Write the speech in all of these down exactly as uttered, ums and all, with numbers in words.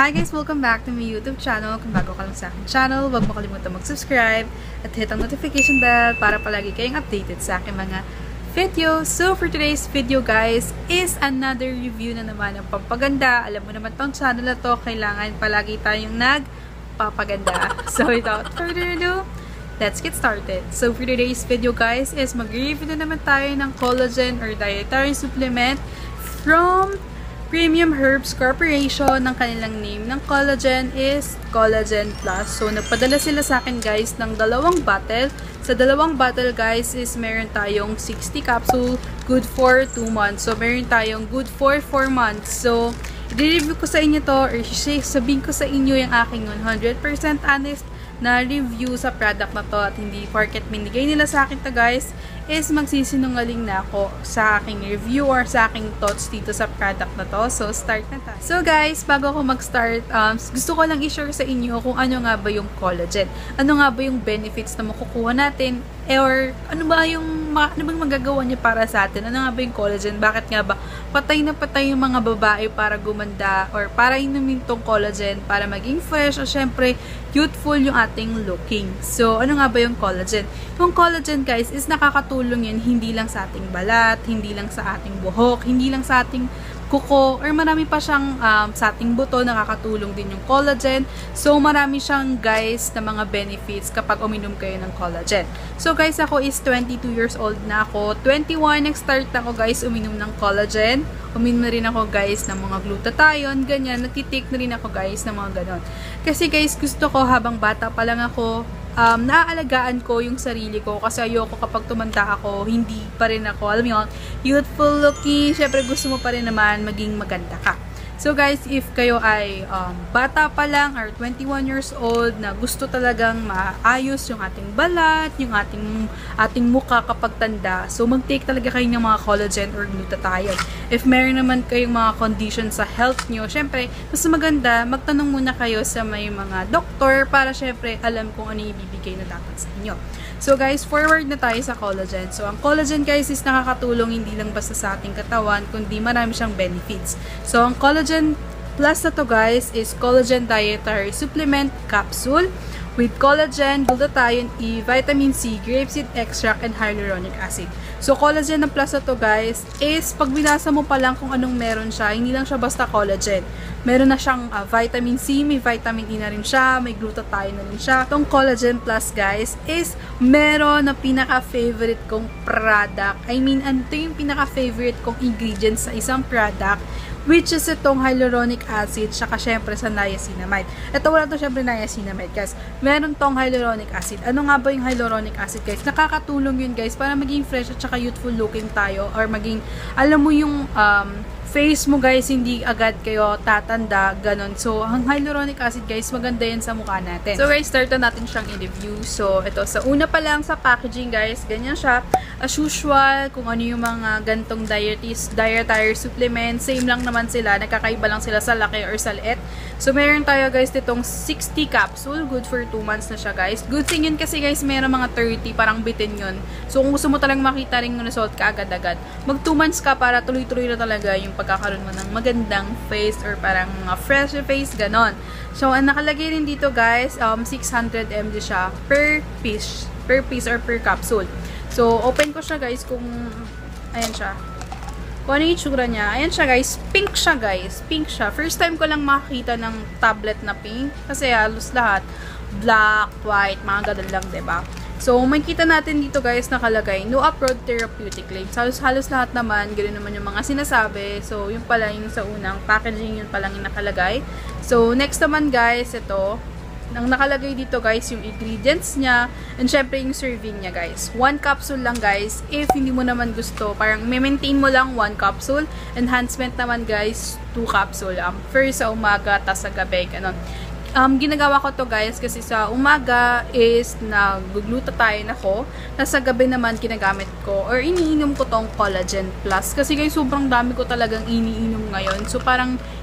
Hi guys! Welcome back to my YouTube channel. Kung bago ka lang sa aking channel, huwag mo kalimutan mag-subscribe at hit ang notification bell para palagi kayong updated sa aking mga videos. So for today's video guys is another review na naman ng pampaganda. Alam mo naman tong channel na to, kailangan palagi tayong nagpapaganda. So without further ado, let's get started. So for today's video guys is mag-review na naman tayo ng collagen or dietary supplement from Premium Herbs Corporation. Ng kanilang name ng collagen is Collagen Plus. So, nagpadala sila sa akin guys ng dalawang bottle. Sa dalawang bottle guys is meron tayong sixty capsule, good for two months. So, meron tayong good for four months. So, i-review ko sa inyo to or sabihin ko sa inyo yung aking one hundred percent honest na review sa product na to at hindi porket minigay nila sa akin to guys is magsisinungaling na ako sa aking review or sa aking thoughts dito sa product na to. So, start na tayo. So, guys, bago ako mag-start, um, gusto ko lang i-share sa inyo kung ano nga ba yung collagen. Ano nga ba yung benefits na makukuha natin or ano ba yung ano bang magagawa niya para sa atin? Ano nga ba yung collagen? Bakit nga ba patay na patay yung mga babae para gumanda or para inumin tong collagen para maging fresh o syempre youthful yung ating looking. So, ano nga ba yung collagen? Yung collagen guys is nakakatulong yan hindi lang sa ating balat, hindi lang sa ating buhok, hindi lang sa ating kuko, or marami pa siyang um, sa ating buto, nakakatulong din yung collagen. So, marami siyang guys na mga benefits kapag uminom kayo ng collagen. So, guys, ako is twenty-two years old na ako. twenty-one, nag-start ako guys uminom ng collagen. Uminom na rin ako guys ng mga glutathione, ganyan. Nagtitake na rin ako guys ng mga ganon. Kasi guys, gusto ko habang bata pa lang ako, um, naaalagaan ko yung sarili ko kasi ayoko kapag tumanda ako, hindi pa rin ako, alam mo yun, youthful looking, syempre gusto mo pa rin naman maging maganda ka. So guys, if kayo ay um, bata pa lang or twenty-one years old na gusto talagang maayos yung ating balat, yung ating ating mukha kapag tanda, so mag-take talaga kayo ng mga collagen or glutathione. If meron naman kayong mga condition sa health nyo, syempre, mas maganda, magtanong muna kayo sa may mga doktor para syempre alam kung ano yung ibibigay na dapat sa inyo. So guys, forward na tayo sa collagen. So ang collagen guys is nakakatulong hindi lang basta sa ating katawan, kundi marami siyang benefits. So ang collagen plus na to guys is collagen dietary supplement capsule with collagen, glutathione E, vitamin C, grapeseed extract, and hyaluronic acid. So, collagen na plus na to guys is pag binasa mo pa lang kung anong meron siya, hindi lang siya basta collagen. Meron na siyang uh, vitamin C, may vitamin E na rin siya, may glutathione na rin siya. Itong collagen plus guys is meron na pinaka-favorite kong product. I mean, ano yung pinaka-favorite kong ingredients sa isang product, which is itong hyaluronic acid, saka syempre sa niacinamide. Ito wala to syempre niacinamide guys. Meron tong hyaluronic acid. Ano nga ba yung hyaluronic acid guys? Nakakatulong yun guys para maging fresh at saka youthful looking tayo or maging, alam mo yung um, face mo guys, hindi agad kayo tatanda, ganon. So, ang hyaluronic acid guys, maganda yan sa mukha natin. So guys, start na natin siyang i-review. So, ito, sa una pa lang sa packaging guys, ganyan siya. As usual, kung ano yung mga gantong dietary supplement, same lang naman sila, nagkakaiba lang sila sa laki or sa liit. So, meron tayo guys ditong sixty capsule, good for two months na siya guys. Good thing yun kasi guys, meron mga thirty, parang bitin yun. So, kung gusto mo talagang makita rin yung result ka agad-agad, mag two months ka para tuloy-tuloy na talaga yung pagkakaroon mo ng magandang face or parang mga fresh face, ganon. So, ang nakalagay rin dito guys, um, six hundred milliliters siya per piece, per piece or per capsule. So, open ko siya guys kung, ayan siya. Kung ano yung itsura niya. Ayan siya guys, pink siya guys, pink siya. First time ko lang makakita ng tablet na pink kasi halos lahat, black, white, mga ganun lang, diba? So, makikita natin dito guys nakalagay, no approved therapeutic claims. Halos-halos lahat naman, ganoon naman yung mga sinasabi. So, yun pala yung sa unang packaging, yun pala yung nakalagay. So, next naman guys, ito, ang nakalagay dito guys, yung ingredients niya, and syempre yung serving niya guys. One capsule lang guys, if hindi mo naman gusto, parang may-maintain mo lang one capsule. Enhancement naman guys, two capsule. Um, first sa umaga, tas sa gabi, ganun. Um, ginagawa ko to guys kasi sa umaga is nag-glutathione ako. Nasa gabi naman ginagamit ko or iniinom ko tong collagen plus. Kasi guys sobrang dami ko talagang iniinom ngayon. So parang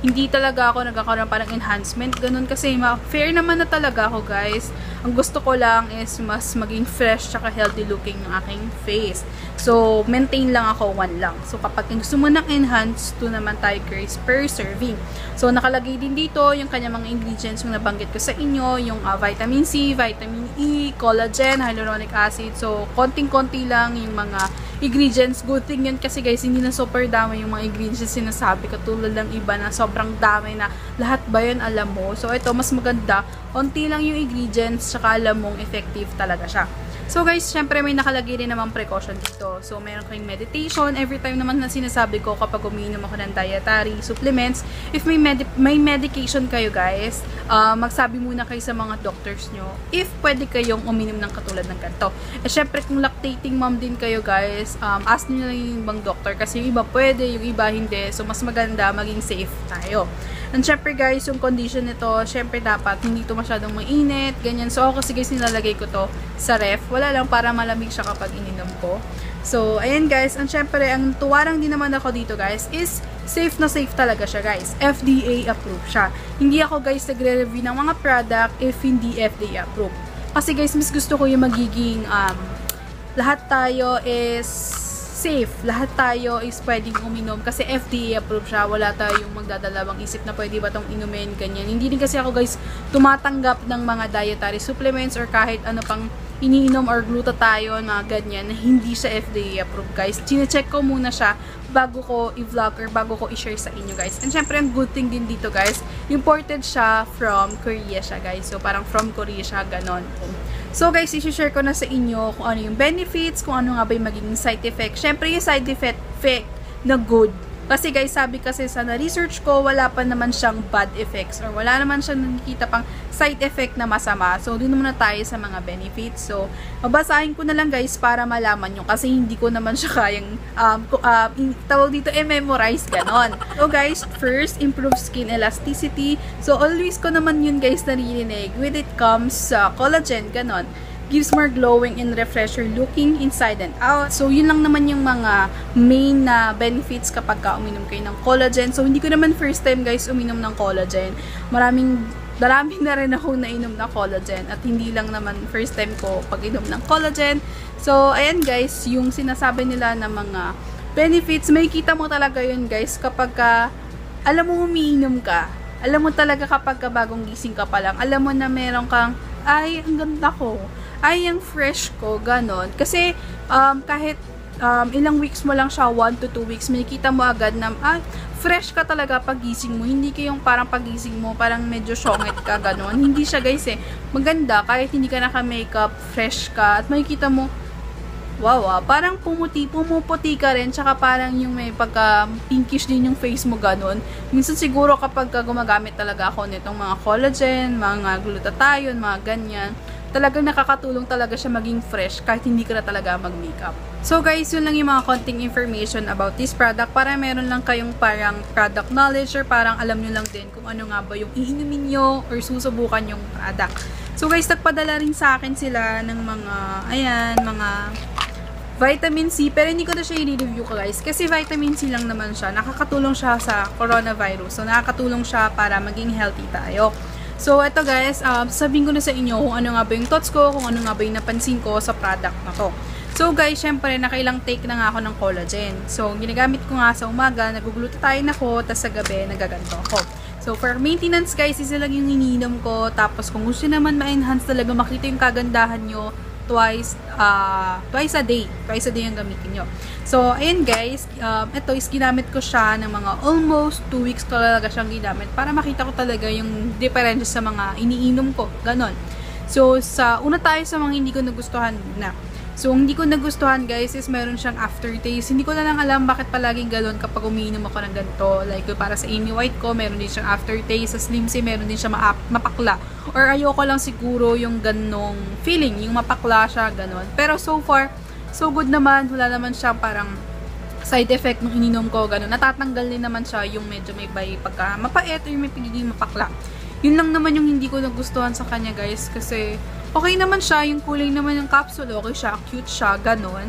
hindi talaga ako nagkakaroon parang enhancement, ganun, kasi ma-fair naman na talaga ako, guys. Ang gusto ko lang is mas maging fresh tsaka healthy looking ng aking face. So, maintain lang ako, one lang. So, kapag gusto mo ng enhance, two naman tayo, guys, per serving. So, nakalagay din dito yung kanyang mga ingredients yung nabanggit ko sa inyo, yung uh, vitamin C, vitamin E, collagen, hyaluronic acid. So, konting-konti lang yung mga ingredients. Good thing yun kasi, guys, hindi na super dami yung mga ingredients sinasabi, katulad ng iba na sobrang dami na lahat ba yun alam mo. So, ito, mas maganda, konti lang yung ingredients, tsaka alam mong effective talaga siya. So guys, syempre may nakalagay rin namang precaution dito. So meron kayong meditation every time naman na sinasabi ko kapag umiinom ako ng dietary supplements. If may, med may medication kayo, guys, uh, magsabi muna kayo sa mga doctors nyo if pwede kayong uminom ng katulad ng ganito. Eh syempre kung lactating mom din kayo, guys, um, ask nyo lang yung ibang doctor kasi yung iba pwede, yung iba hindi. So mas maganda maging safe tayo. And syempre, guys, yung condition nito, syempre dapat hindi ito masyadong mainit, ganyan. So ako kasi, guys, nilalagay ko to sa ref. Wala lang, para malamig siya kapag ininom ko. So, ayan, guys. And syempre, ang tuwarang din naman ako dito, guys, is safe na safe talaga siya, guys. F D A approved siya. Hindi ako, guys, nagre-review ng mga product if hindi F D A approved. Kasi, guys, mas gusto ko yung magiging um, lahat tayo is safe. Lahat tayo is pwedeng uminom kasi F D A approved siya. Wala tayong magdadalawang isip na pwede ba tong inumin, ganyan. Hindi din kasi ako, guys, tumatanggap ng mga dietary supplements or kahit ano pang iniinom or glutathione, mga ganyan, na hindi siya F D A approved, guys. Chine-check ko muna siya bago ko i-vlog or bago ko i-share sa inyo, guys. And syempre, ang good thing din dito, guys, imported siya from Korea siya, guys. So, parang from Korea siya, ganon. So, guys, i-share ko na sa inyo kung ano yung benefits, kung ano nga ba yung magiging side effect. Syempre, yung side effect, effect na good. Kasi, guys, sabi kasi sa na-research ko, wala pa naman siyang bad effects or wala naman siyang nakikita pang side effect na masama. So, dun muna tayo sa mga benefits. So, mabasahin ko na lang, guys, para malaman nyo kasi hindi ko naman siya kayang um, uh, tawag dito, i-memorize, ganon. So, guys, first, improve skin elasticity. So, always ko naman yun, guys, naririnig. With it comes sa uh, collagen, ganon. Gives more glowing and refresher looking inside and out. So, yun lang naman yung mga main na benefits kapag ka uminom kayo ng collagen. So, hindi ko naman first time, guys, uminom ng collagen. Maraming, marami na rin ako nainom na collagen. At hindi lang naman first time ko pag-inom ng collagen. So, ayan, guys, yung sinasabi nila na mga benefits, may kita mo talaga yun, guys, kapag ka, alam mo, umiinom ka. Alam mo talaga kapag ka bagong gising ka pa lang. Alam mo na meron kang, ay, ang ganda ko. Ay, ang fresh ko, ganon. Kasi, um, kahit um, ilang weeks mo lang siya, one to two weeks, may kita mo agad na, ah, fresh ka talaga pagising mo. Hindi kayong parang pagising mo, parang medyo syongit ka, ganon. Hindi siya, guys, eh. Maganda, kahit hindi ka naka-makeup, fresh ka, at may kita mo, wow, ah, parang pumuti, pumuputi ka rin, tsaka parang yung may pagka pinkish din yung face mo, ganon. Minsan siguro kapag gumagamit talaga ako nitong mga collagen, mga glutathione, mga ganyan, talagang nakakatulong talaga siya maging fresh kahit hindi ka na talaga mag-makeup. So guys, yun lang yung mga konting information about this product para meron lang kayong parang product knowledge or parang alam nyo lang din kung ano nga ba yung iinumin nyo or susubukan yung product. So guys, nagpadala rin sa akin sila ng mga, ayan, mga vitamin C, pero hindi ko na siya i-review ko, guys, kasi vitamin C lang naman siya. Nakakatulong siya sa coronavirus. So nakakatulong siya para maging healthy tayo. So, ito, guys, um, sabihin ko na sa inyo kung ano nga ba yung thoughts ko, kung ano nga ba yung napansin ko sa product na to. So, guys, syempre, nakailang take na nga ako ng collagen. So, ginagamit ko nga sa umaga, naguglutathione ako, tas sa gabi, nagaganto ako. So, for maintenance, guys, isa lang yung iniinom ko. Tapos, kung gusto naman ma-enhance talaga, makita yung kagandahan nyo, twice, uh, twice a day. Twice a day yung gamitin nyo. So, ayan, guys, um, ito is ginamit ko siya ng mga almost two weeks ko talaga siyang ginamit para makita ko talaga yung difference sa mga iniinom ko. Ganon. So, sa una tayo sa mga hindi ko nagustuhan na. So, hindi ko nagustuhan, guys, is meron siyang aftertaste. Hindi ko na lang alam bakit palaging galon kapag umiinom ako ng ganito. Like, para sa Amy White ko, meron din siyang aftertaste. Sa Slim C, meron din siya mapakla. Or ayoko lang siguro yung ganong feeling, yung mapakla siya, ganon. Pero so far, so good naman. Wala naman siya parang side effect nung ininom ko, ganon. Natatanggal din naman siya yung medyo may bay pagka mapait o yung may pagiging mapakla. Yun lang naman yung hindi ko nagustuhan sa kanya, guys, kasi okay naman siya, yung kulay naman ng capsule, okay siya, cute siya, ganon.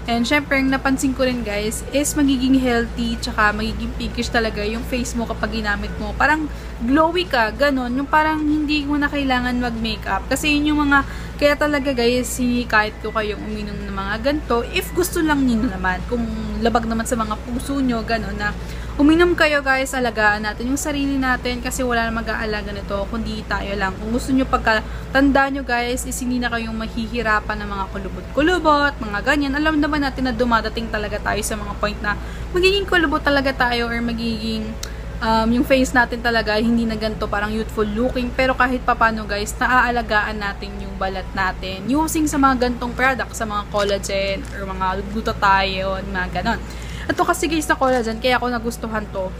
And syempre, ang napansin ko rin guys, is magiging healthy, tsaka magiging pinkish talaga yung face mo kapag ginamit mo. Parang glowy ka, ganon. Yung parang hindi mo na kailangan mag-makeup. Kasi yun yung mga, kaya talaga guys, kahit ko kayong uminom ng mga ganito, if gusto lang nyo naman, kung labag naman sa mga puso nyo, ganon na, uminom kayo guys, alagaan natin yung sarili natin kasi wala na mag-aalaga nito kundi tayo lang. Kung gusto nyo pagkatanda nyo guys, is hindi na kayong mahihirapan ng mga kulubot-kulubot, mga ganyan. Alam naman natin na dumadating talaga tayo sa mga point na magiging kulubot talaga tayo or magiging um, yung face natin talaga hindi na ganito parang youthful looking. Pero kahit papano guys, naaalagaan natin yung balat natin using sa mga gantong product, sa mga collagen or mga glutathione, mga ganon. Ito kasi guys na collagen, kaya ako nagustuhan to,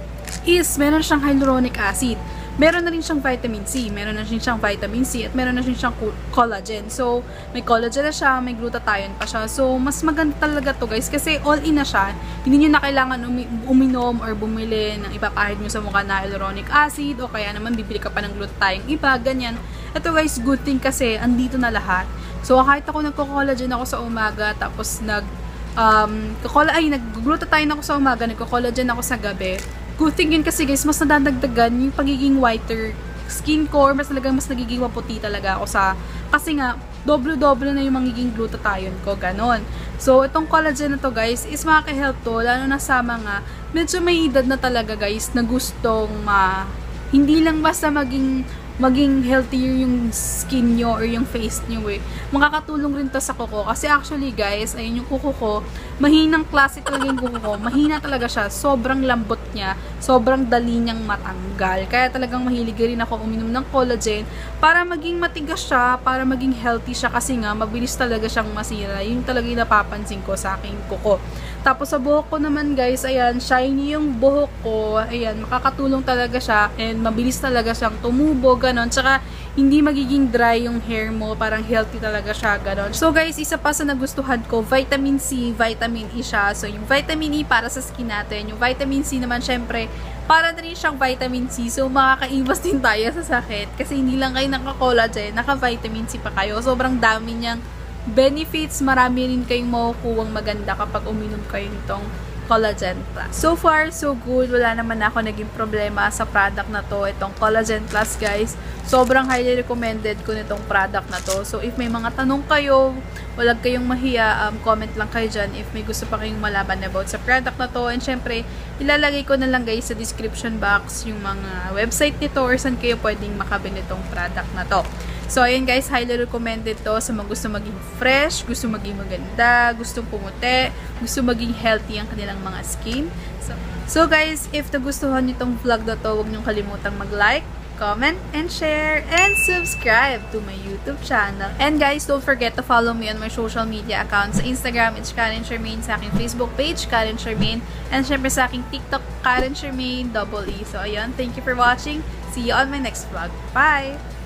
is meron siyang hyaluronic acid. Meron na rin siyang vitamin C, meron na rin siyang vitamin C, at meron na rin siyang collagen. So, may collagen na siya, may glutathione pa siya. So, mas maganda talaga to guys, kasi all-in na siya. Hindi nyo na kailangan umi uminom or bumili ng ipapahid nyo sa mukha na hyaluronic acid, o kaya naman bibili ka pa ng glutathione iba, ganyan. Ito guys, good thing kasi andito na lahat. So, kahit ako nagko-collagen ako sa umaga, tapos nag Um, kakola, ay, nag-glutathione ako sa umaga, nagko-collagen ako sa gabi. Good thing yun kasi guys, mas nadadagdagan yung pagiging whiter skin ko, mas talagang mas nagiging maputi talaga ako sa, kasi nga, doble-doble na yung magiging glutathione ko, ganon. So, itong collagen na to guys, is makaka-help to, lalo na sa mga, medyo may edad na talaga guys, na gustong ma, hindi lang basta maging, maging healthier yung skin nyo or yung face nyo eh. Makakatulong rin to sa kuko. Kasi actually guys, ayun yung kuko ko, mahinang klase talaga yung kuko ko. Mahina talaga siya. Sobrang lambot niya. Sobrang dali niyang matanggal. Kaya talagang mahilig rin ako uminom ng collagen para maging matigas siya, para maging healthy siya. Kasi nga, mabilis talaga siyang masira. Yun talaga yung napapansin ko sa aking kuko. Tapos sa buhok ko naman guys, ayan, shiny yung buhok ko. Ayan, makakatulong talaga siya and mabilis talaga siyang tumubo, ganon. Tsaka hindi magiging dry yung hair mo, parang healthy talaga siya, ganon. So guys, isa pa sa nagustuhan ko, vitamin C, vitamin E siya. So yung vitamin E para sa skin natin, yung vitamin C naman syempre, para na rin siyang vitamin C. So makakaiwas din tayo sa sakit. Kasi hindi lang kayo naka-collagen, naka-vitamin C pa kayo. Sobrang dami niyang benefits, marami rin kayong makukuhang maganda kapag uminom kayo nitong Collagen Plus. So far, so good. Wala naman ako naging problema sa product na to. Itong Collagen Plus, guys. Sobrang highly recommended ko nitong product na to. So, if may mga tanong kayo, walang kayong mahiya, um, comment lang kayo dyan if may gusto pa kayong malaman about sa product na to. And syempre, ilalagay ko na lang guys sa description box yung mga website nito or saan kayo pwedeng makabili nitong product na to. So, ayun guys, highly recommended to sa mga gusto maging fresh, gusto maging maganda, gusto pumuti, gusto maging healthy ang kanilang mga skin. So, so guys, if nagustuhan nitong vlog na to, huwag niyong kalimutang mag-like, comment, and share, and subscribe to my YouTube channel. And guys, don't forget to follow me on my social media accounts. Sa Instagram, it's Karen Shermaine. Sa aking Facebook page, Karen Shermaine. And syempre sa aking TikTok, Karen Shermaine, double E. So, ayun, thank you for watching. See you on my next vlog. Bye!